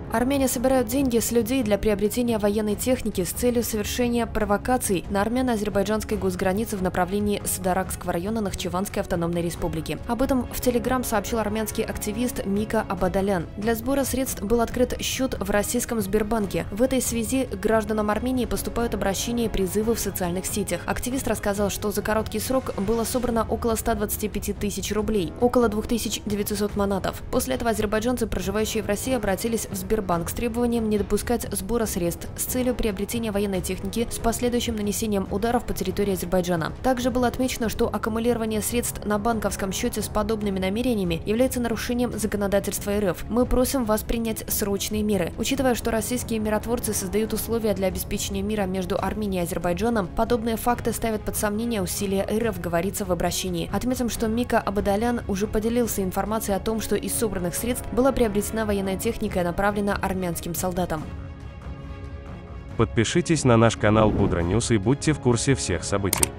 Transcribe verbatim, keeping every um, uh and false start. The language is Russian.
Армяне собирают деньги с людей для приобретения военной техники с целью совершения провокаций на армяно-азербайджанской госгранице в направлении Садаракского района Нахчеванской автономной республики. Об этом в Телеграм сообщил армянский активист Мика Абадалян. Для сбора средств был открыт счет в российском Сбербанке. В этой связи к гражданам Армении поступают обращения и призывы в социальных сетях. Активист рассказал, что за короткий срок было собрано около ста двадцати пяти тысяч рублей, около двух тысяч девятисот манатов. После этого азербайджанцы, проживающие в России, обратились в Сбербанк Банк с требованием не допускать сбора средств с целью приобретения военной техники с последующим нанесением ударов по территории Азербайджана. Также было отмечено, что аккумулирование средств на банковском счете с подобными намерениями является нарушением законодательства РФ. Мы просим вас принять срочные меры. Учитывая, что российские миротворцы создают условия для обеспечения мира между Арменией и Азербайджаном, подобные факты ставят под сомнение усилия РФ, говорится в обращении. Отметим, что Мика Абадалян уже поделился информацией о том, что из собранных средств была приобретена военная техника и направлена армянским солдатам. Подпишитесь на наш канал Будра Ньюс и будьте в курсе всех событий.